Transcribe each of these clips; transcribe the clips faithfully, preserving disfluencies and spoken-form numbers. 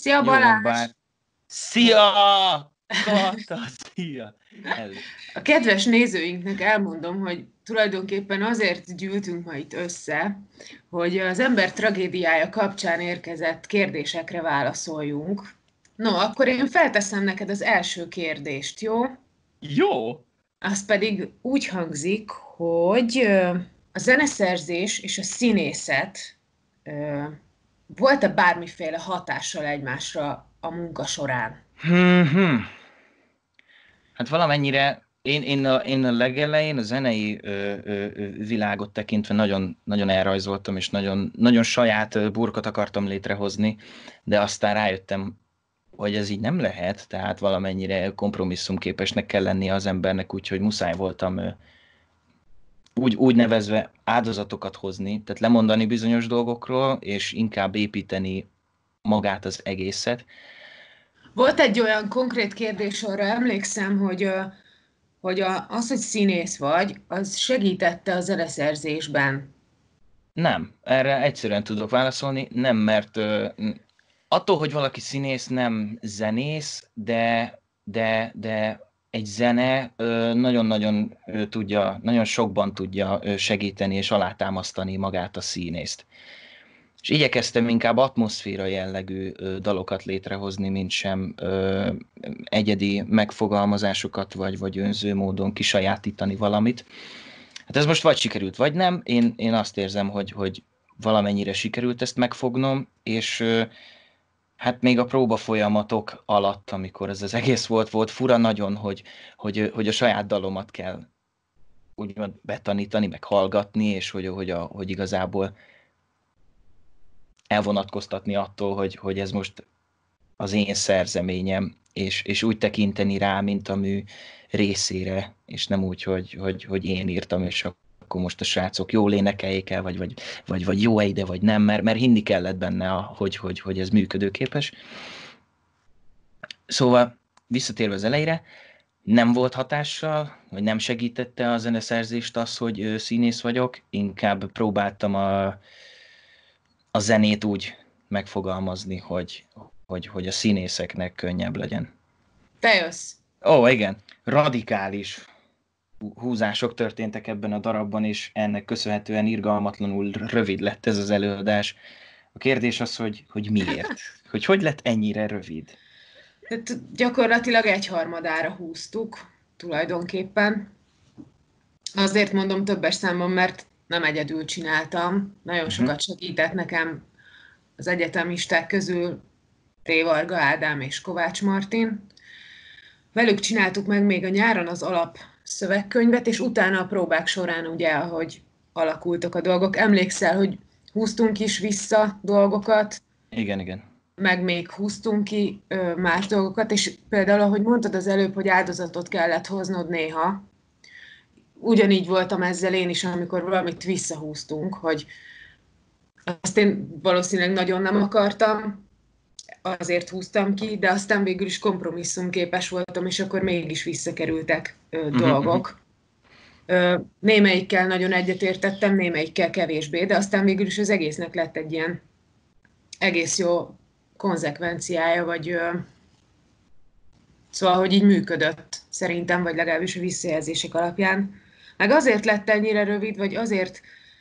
Szia Jó, Balázs! bár... Szia! Kata, szia! Ez. A kedves nézőinknek elmondom, hogy tulajdonképpen azért gyűltünk ma itt össze, hogy az ember tragédiája kapcsán érkezett kérdésekre válaszoljunk. No, akkor én felteszem neked az első kérdést, jó? Jó! Az pedig úgy hangzik, hogy ö, a zeneszerzés és a színészet ö, volt-e bármiféle hatással egymásra a munka során? Hmm, hát valamennyire én, én, a, én a legelején a zenei ö, ö, ö, világot tekintve nagyon, nagyon elrajzoltam, és nagyon, nagyon saját ö, burkot akartam létrehozni, de aztán rájöttem, hogy ez így nem lehet, tehát valamennyire kompromisszumképesnek kell lennie az embernek, úgyhogy muszáj voltam ö, úgy, úgy nevezve áldozatokat hozni, tehát lemondani bizonyos dolgokról, és inkább építeni magát az egészet. Volt egy olyan konkrét kérdés, arra emlékszem, hogy, ö, hogy a, az, hogy színész vagy, az segítette a zeneszerzésben. Nem, erre egyszerűen tudok válaszolni, nem, mert ö, attól, hogy valaki színész, nem zenész, de, de, de egy zene ö, nagyon-nagyon ö, tudja, nagyon sokban tudja ö, segíteni és alátámasztani magát a színészt. És igyekeztem inkább atmoszféra jellegű ö, dalokat létrehozni, mint sem ö, egyedi megfogalmazásokat, vagy, vagy önző módon kisajátítani valamit. Hát ez most vagy sikerült, vagy nem. Én, én azt érzem, hogy, hogy valamennyire sikerült ezt megfognom, és ö, hát még a próba folyamatok alatt, amikor ez az egész volt, volt fura nagyon, hogy, hogy, hogy a saját dalomat kell úgymond betanítani, meg hallgatni, és hogy, hogy, a, hogy igazából elvonatkoztatni attól, hogy, hogy ez most az én szerzeményem, és, és úgy tekinteni rá, mint a mű részére, és nem úgy, hogy, hogy, hogy én írtam, és akkor most a srácok jól énekeljék el, vagy, vagy, vagy, vagy jó ide, vagy nem, mert, mert hinni kellett benne, hogy, hogy, hogy ez működőképes. Szóval visszatérve az elejére, nem volt hatással, vagy nem segítette a zeneszerzést az, hogy színész vagyok, inkább próbáltam a, a zenét úgy megfogalmazni, hogy, hogy, hogy a színészeknek könnyebb legyen. Te jössz. Ó, igen, radikális húzások történtek ebben a darabban, és ennek köszönhetően irgalmatlanul rövid lett ez az előadás. A kérdés az, hogy, hogy miért? Hogy hogy lett ennyire rövid? Tehát gyakorlatilag egyharmadára húztuk tulajdonképpen. Azért mondom többes számban, mert nem egyedül csináltam. Nagyon Uh-huh. sokat segített nekem az egyetemisták közül Révarga Ádám és Kovács Martin. Velük csináltuk meg még a nyáron az alap szövegkönyvet, és utána a próbák során ugye, ahogy alakultak a dolgok. Emlékszel, hogy húztunk is vissza dolgokat, Igen, igen. meg még húztunk ki ö, más dolgokat, és például, ahogy mondtad az előbb, hogy áldozatot kellett hoznod néha, ugyanígy voltam ezzel én is, amikor valamit visszahúztunk, hogy azt én valószínűleg nagyon nem akartam, azért húztam ki, de aztán végül is kompromisszumképes voltam, és akkor mégis visszakerültek ö, Uh-huh, uh-huh. dolgok. Ö, némelyikkel nagyon egyetértettem, némelyikkel kevésbé, de aztán végül is az egésznek lett egy ilyen egész jó konzekvenciája, vagy ö, szóval, hogy így működött szerintem, vagy legalábbis a visszajelzések alapján. Meg azért lett ennyire rövid, vagy azért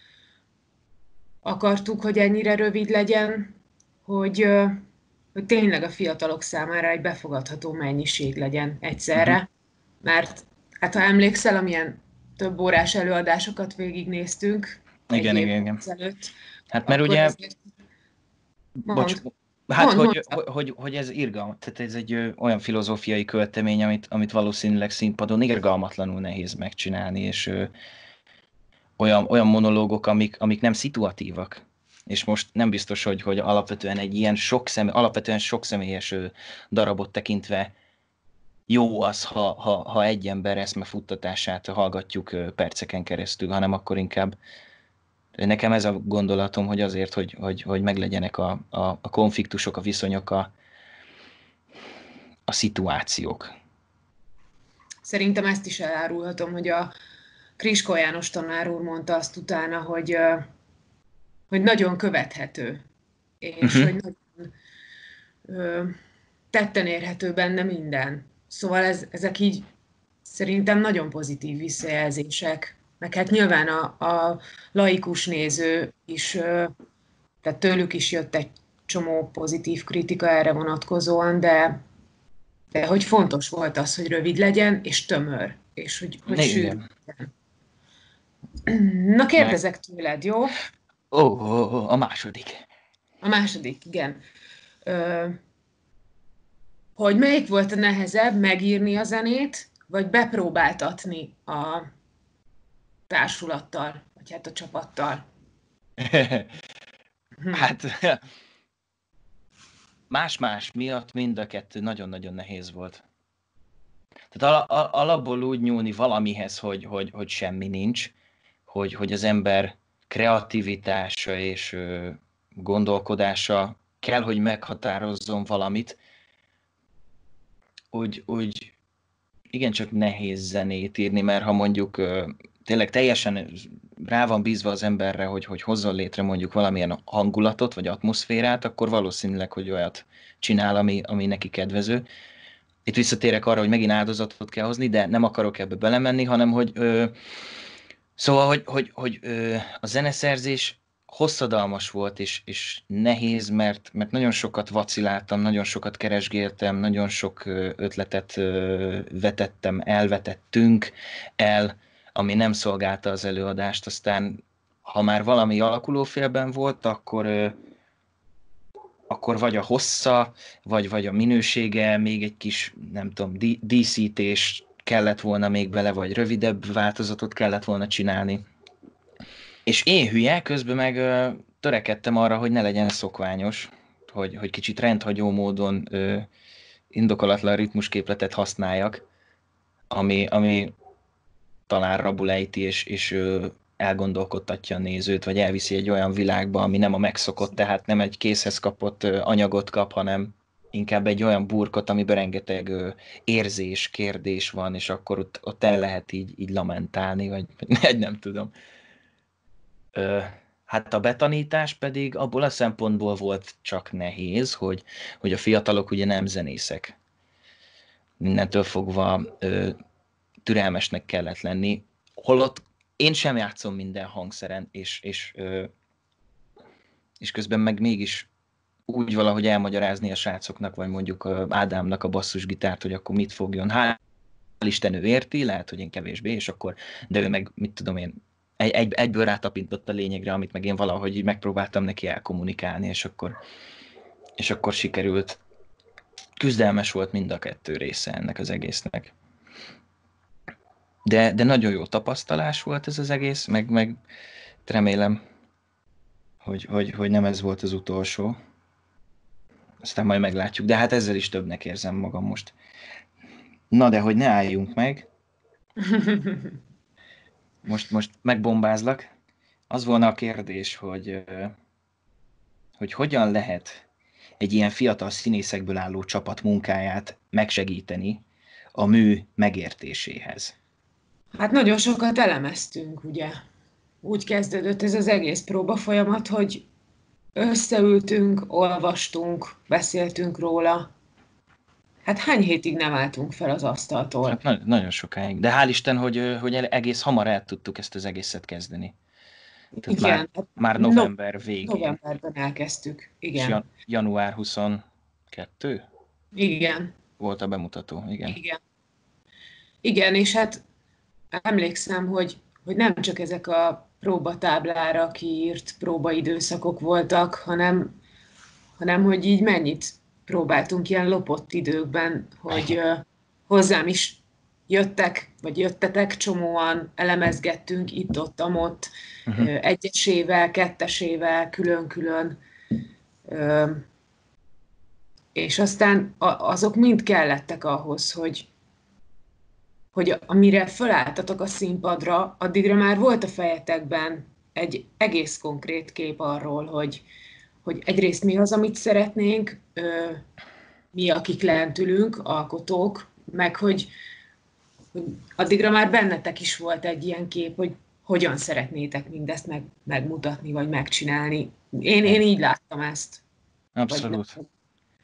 akartuk, hogy ennyire rövid legyen, hogy, ö, hogy tényleg a fiatalok számára egy befogadható mennyiség legyen Uh-huh. egyszerre. Mert hát ha emlékszel, amilyen több órás előadásokat végignéztünk egy Igen, év igen, igen. ezelőtt, Hát mert akkor ugye, azért bocs, mond, hát mond, mond. hogy, hogy, hogy, hogy ez irgalmat, tehát ez egy ö, olyan filozófiai költemény, amit, amit valószínűleg színpadon irgalmatlanul nehéz megcsinálni, és ö, olyan, olyan monológok, amik, amik nem szituatívak. És most nem biztos, hogy, hogy alapvetően egy ilyen sok személy, alapvetően sok személyes ö, darabot tekintve jó az, ha, ha, ha egy ember eszmefuttatását hallgatjuk ö, perceken keresztül, hanem akkor inkább nekem ez a gondolatom, hogy azért, hogy, hogy, hogy meglegyenek a, a, a konfliktusok, a viszonyok, a, a szituációk. Szerintem ezt is elárulhatom, hogy a Kriskó János tanár úr mondta azt utána, hogy, ö, hogy nagyon követhető, és Uh-huh. hogy nagyon ö, tetten érhető benne minden. Szóval ez, ezek így szerintem nagyon pozitív visszajelzések. Meg hát nyilván a, a laikus néző is, ö, tehát tőlük is jött egy csomó pozitív kritika erre vonatkozóan, de, de hogy fontos volt az, hogy rövid legyen, és tömör, és hogy, hogy sűrű Igen. legyen. Na Meg... kérdezek tőled, jó? Ó, ó, ó, a második. A második, igen. Ö, hogy melyik volt a nehezebb, megírni a zenét, vagy bepróbáltatni a társulattal, vagy hát a csapattal? Hm. Hát más-más miatt mind a kettő nagyon-nagyon nehéz volt. Tehát al- al- alapból úgy nyúlni valamihez, hogy, hogy, hogy semmi nincs, hogy, hogy az ember kreativitása és ö, gondolkodása kell, hogy meghatározzon valamit, úgy, úgy igencsak nehéz zenét írni, mert ha mondjuk ö, tényleg teljesen rá van bízva az emberre, hogy, hogy hozzon létre mondjuk valamilyen hangulatot vagy atmoszférát, akkor valószínűleg, hogy olyat csinál, ami, ami neki kedvező. Itt visszatérek arra, hogy megint áldozatot kell hozni, de nem akarok ebbe belemenni, hanem hogy ö, szóval, hogy, hogy, hogy ö, a zeneszerzés hosszadalmas volt és, és nehéz, mert, mert nagyon sokat vaciláltam, nagyon sokat keresgéltem, nagyon sok ö, ötletet ö, vetettem, elvetettünk el, ami nem szolgálta az előadást. Aztán, ha már valami alakulófélben volt, akkor ö, akkor vagy a hossza, vagy, vagy a minősége, még egy kis, nem tudom, dí- díszítés kellett volna még bele, vagy rövidebb változatot kellett volna csinálni. És én hülye, közben meg ö, törekedtem arra, hogy ne legyen szokványos, hogy, hogy kicsit rendhagyó módon ö, indokolatlan ritmusképletet használjak, ami, ami talán rabul ejti, és, és ö, elgondolkodtatja a nézőt, vagy elviszi egy olyan világba, ami nem a megszokott, tehát nem egy készhez kapott ö, anyagot kap, hanem inkább egy olyan burkot, amiben rengeteg ö, érzés, kérdés van, és akkor ott, ott el lehet így, így lamentálni, vagy, vagy nem tudom. Ö, hát a betanítás pedig abból a szempontból volt csak nehéz, hogy, hogy a fiatalok ugye nem zenészek. Mindentől fogva ö, türelmesnek kellett lenni, holott én sem játszom minden hangszeren, és, és, ö, és közben meg mégis úgy valahogy elmagyarázni a srácoknak, vagy mondjuk ö, Ádámnak a basszusgitárt, hogy akkor mit fogjon. Hál' Isten ő érti, lehet, hogy én kevésbé, és akkor, de ő meg, mit tudom én, egy, egy, egyből rátapintott a lényegre, amit meg én valahogy így megpróbáltam neki elkommunikálni, és akkor, és akkor sikerült. Küzdelmes volt mind a kettő része ennek az egésznek. De, de nagyon jó tapasztalás volt ez az egész, meg, meg remélem, hogy, hogy, hogy nem ez volt az utolsó. Aztán majd meglátjuk, de hát ezzel is többnek érzem magam most. Na de hogy ne álljunk meg, most, most megbombázlak. Az volna a kérdés, hogy, hogy hogyan lehet egy ilyen fiatal színészekből álló csapat munkáját megsegíteni a mű megértéséhez. Hát nagyon sokat elemeztünk, ugye? Úgy kezdődött ez az egész próba folyamat, hogy összeültünk, olvastunk, beszéltünk róla. Hát hány hétig nem álltunk fel az asztaltól? Hát na- nagyon sokáig. De hál' Isten, hogy, hogy egész hamar el tudtuk ezt az egészet kezdeni. Tehát már, Igen, hát már no, november végén. novemberben elkezdtük. És Igen, jan- január huszonkettő igen, volt a bemutató, igen. igen. Igen, és hát emlékszem, hogy, hogy nem csak ezek a próbatáblára kiírt próbaidőszakok voltak, hanem, hanem hogy így mennyit próbáltunk ilyen lopott időkben, hogy ö, hozzám is jöttek, vagy jöttetek csomóan, elemezgettünk itt-ott, amott, Uh-huh. ö, egyesével, kettesével, külön-külön, ö, és aztán a, azok mind kellettek ahhoz, hogy, hogy amire fölálltatok a színpadra, addigra már volt a fejetekben egy egész konkrét kép arról, hogy, hogy egyrészt mi az, amit szeretnénk, ö, mi, akik lent ülünk, alkotók, meg hogy, hogy addigra már bennetek is volt egy ilyen kép, hogy hogyan szeretnétek mindezt meg, megmutatni, vagy megcsinálni. Én, én így láttam ezt. Vagy nem. Abszolút.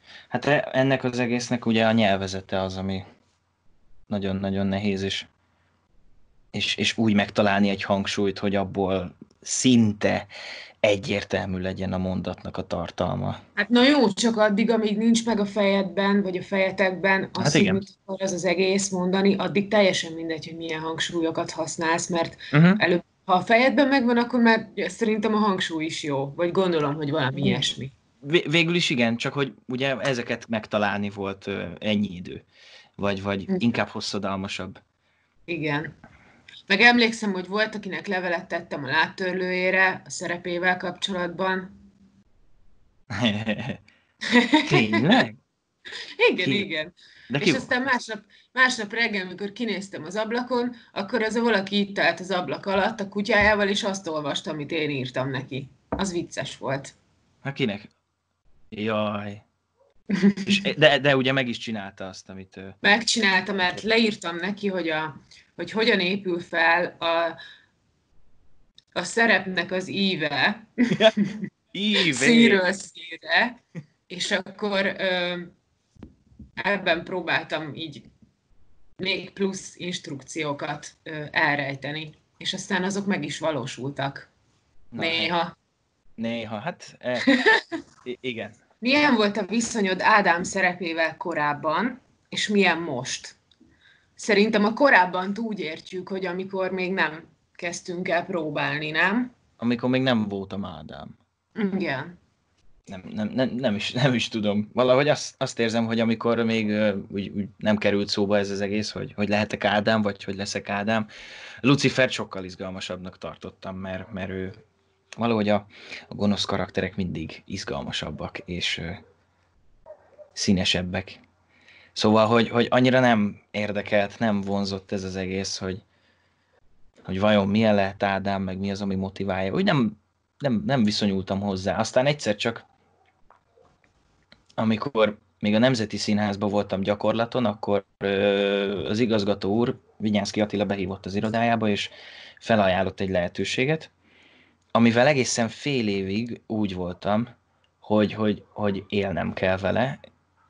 Hát e- ennek az egésznek ugye a nyelvezete az, ami nagyon-nagyon nehéz, és, és, és úgy megtalálni egy hangsúlyt, hogy abból szinte egyértelmű legyen a mondatnak a tartalma. Hát na jó, csak addig, amíg nincs meg a fejedben, vagy a fejetekben Hát az, hogy igen. mit akar az az egész mondani, addig teljesen mindegy, hogy milyen hangsúlyokat használsz, mert Uh-huh. előbb, ha a fejedben megvan, akkor már szerintem a hangsúly is jó, vagy gondolom, hogy valami ilyesmi. Vé- végül is igen, csak hogy ugye ezeket megtalálni volt ö, ennyi idő, vagy, vagy inkább hosszadalmasabb. Igen. Meg emlékszem, hogy volt, akinek levelet tettem a láttörlőjére a szerepével kapcsolatban. Tényleg? Igen, Ki? igen. De ki És volt? aztán másnap, másnap reggel, amikor kinéztem az ablakon, akkor az a valaki itt állt az ablak alatt a kutyájával, és azt olvasta, amit én írtam neki. Az vicces volt. Hát kinek? Jaj. És, de, de ugye meg is csinálta azt, amit... ö, Megcsinálta, mert leírtam neki, hogy, a, hogy hogyan épül fel a, a szerepnek az íve, Ívé! színről színre, és akkor ö, ebben próbáltam így még plusz instrukciókat ö, elrejteni, és aztán azok meg is valósultak. Na, hát Néha. néha, hát e, i- igen. Milyen volt a viszonyod Ádám szerepével korábban, és milyen most? Szerintem a korábban úgy értjük, hogy amikor még nem kezdtünk el próbálni, nem? Amikor még nem voltam Ádám. Igen. Nem, nem, nem, nem, is, nem is tudom. Valahogy azt, azt érzem, hogy amikor még ö, úgy, úgy nem került szóba ez az egész, hogy, hogy lehetek Ádám, vagy hogy leszek Ádám, Lucifert sokkal izgalmasabbnak tartottam, mert, mert ő valahogy a, a gonosz karakterek mindig izgalmasabbak és ö, színesebbek. Szóval, hogy, hogy annyira nem érdekelt, nem vonzott ez az egész, hogy, hogy vajon milyen lehet Ádám, meg mi az, ami motiválja. Úgy nem, nem, nem viszonyultam hozzá. Aztán egyszer csak, amikor még a Nemzeti Színházban voltam gyakorlaton, akkor ö, az igazgató úr, Vinyánszky Attila behívott az irodájába, és felajánlott egy lehetőséget, amivel egészen fél évig úgy voltam, hogy, hogy, hogy élnem kell vele.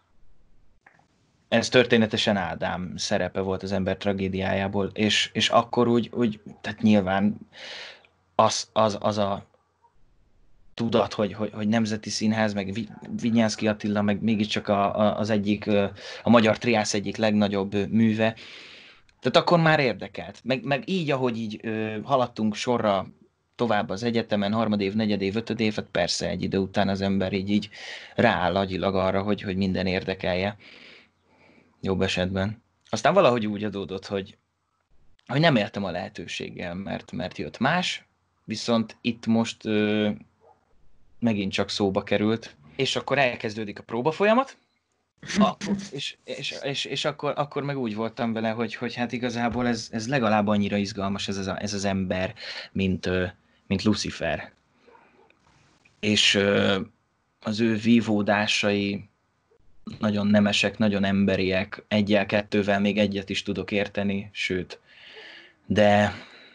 Ez történetesen Ádám szerepe volt az ember tragédiájából, és, és akkor úgy, úgy, tehát nyilván az, az, az a tudat, hogy, hogy, hogy Nemzeti Színház, meg Vinyánszky Attila, meg mégiscsak a, a, az egyik, a magyar triász egyik legnagyobb műve. Tehát akkor már érdekelt. Meg, meg így, ahogy így ö, haladtunk sorra tovább az egyetemen, harmadév, negyedév, ötödév, hát persze egy idő után az ember így, így rááll agyilag arra, hogy, hogy minden érdekelje. Jobb esetben. Aztán valahogy úgy adódott, hogy, hogy nem éltem a lehetőséggel, mert, mert jött más, viszont itt most ö, megint csak szóba került, és akkor elkezdődik a próbafolyamat, a, és, és, és, és akkor, akkor meg úgy voltam vele, hogy, hogy hát igazából ez, ez legalább annyira izgalmas ez az, ez az ember, mint, ö, mint Lucifer. És ö, az ő vívódásai nagyon nemesek, nagyon emberiek, egyel, kettővel még egyet is tudok érteni, sőt, de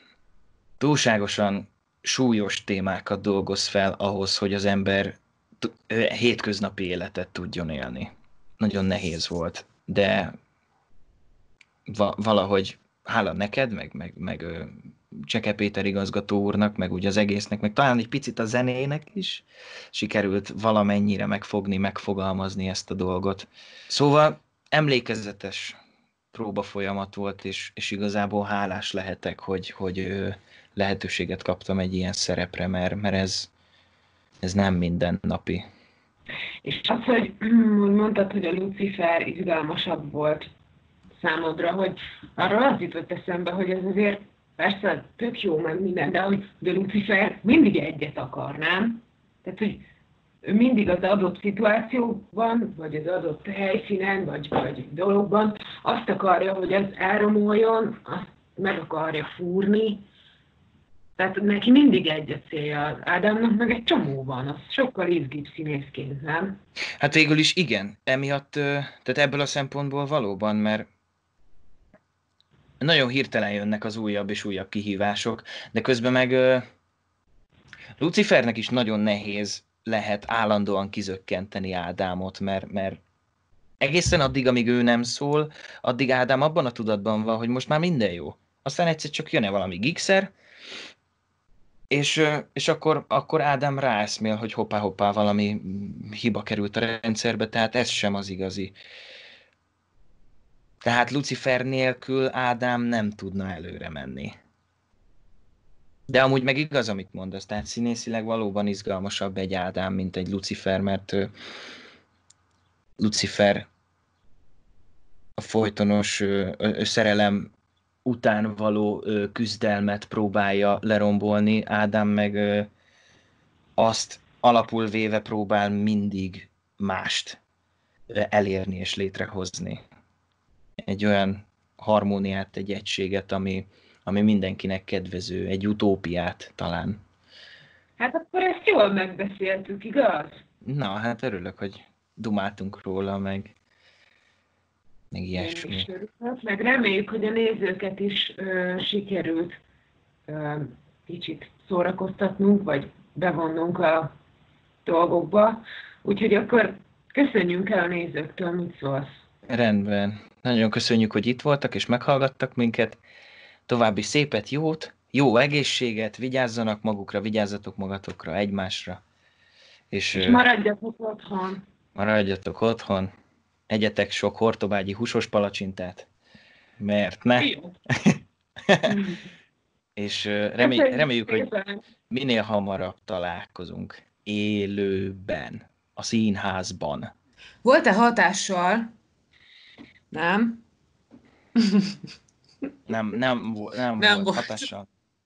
túlságosan súlyos témákat dolgoz fel ahhoz, hogy az ember t- hétköznapi életet tudjon élni. Nagyon nehéz volt, de va- valahogy hála neked, meg, meg, meg ö, Cseke Péter igazgató úrnak, meg úgy az egésznek, meg talán egy picit a zenének is sikerült valamennyire megfogni, megfogalmazni ezt a dolgot. Szóval emlékezetes próbafolyamat volt, és, és igazából hálás lehetek, hogy, hogy ö, lehetőséget kaptam egy ilyen szerepre, mert, mert ez, ez nem mindennapi. És az, hogy mondtad, hogy a Lucifer izgalmasabb volt számodra, hogy arról az jutott eszembe, hogy ez azért persze tök jó meg minden, de hogy de Lucifer mindig egyet akar, nem? Tehát, hogy ő mindig az adott szituációban, vagy az adott helyszínen, vagy, vagy dologban azt akarja, hogy ez elromoljon, azt meg akarja fúrni. Tehát neki mindig egy a célja, az Ádámnak meg egy csomó van, az sokkal izgibb színészként, nem? Hát végül is igen, emiatt, ö, tehát ebből a szempontból valóban, mert nagyon hirtelen jönnek az újabb és újabb kihívások, de közben meg ö, Lucifernek is nagyon nehéz lehet állandóan kizökkenteni Ádámot, mert, mert egészen addig, amíg ő nem szól, addig Ádám abban a tudatban van, hogy most már minden jó. Aztán egyszer csak jön-e valami gigszer, és, és akkor, akkor Ádám ráeszmél, hogy hoppá-hoppá valami hiba került a rendszerbe, tehát ez sem az igazi. Tehát Lucifer nélkül Ádám nem tudna előre menni. De amúgy meg igaz, amit mondasz, tehát színészileg valóban izgalmasabb egy Ádám, mint egy Lucifer, mert Lucifer a folytonos szerelem után való küzdelmet próbálja lerombolni, Ádám meg azt alapul véve próbál mindig mást elérni és létrehozni. Egy olyan harmóniát, egy egységet, ami, ami mindenkinek kedvező, egy utópiát talán. Hát akkor ezt jól megbeszéltük, igaz? Na, hát örülök, hogy dumáltunk róla, meg, meg ilyesmi. Is meg reméljük, hogy a nézőket is ö, sikerült ö, kicsit szórakoztatnunk, vagy bevonnunk a dolgokba. Úgyhogy akkor köszönjünk el a nézőktől, mit szólsz? Rendben. Nagyon köszönjük, hogy itt voltak és meghallgattak minket. További szépet, jót, jó egészséget, vigyázzanak magukra, vigyázzatok magatokra, egymásra. És, és maradjatok otthon. Maradjatok otthon. Egyetek sok hortobágyi húsos palacsintát, mert ne. És remély, reméljük, hogy minél hamarabb találkozunk élőben, a színházban. Volt-e hatással? Nem? Nem, nem, nem, nem volt, volt hatással.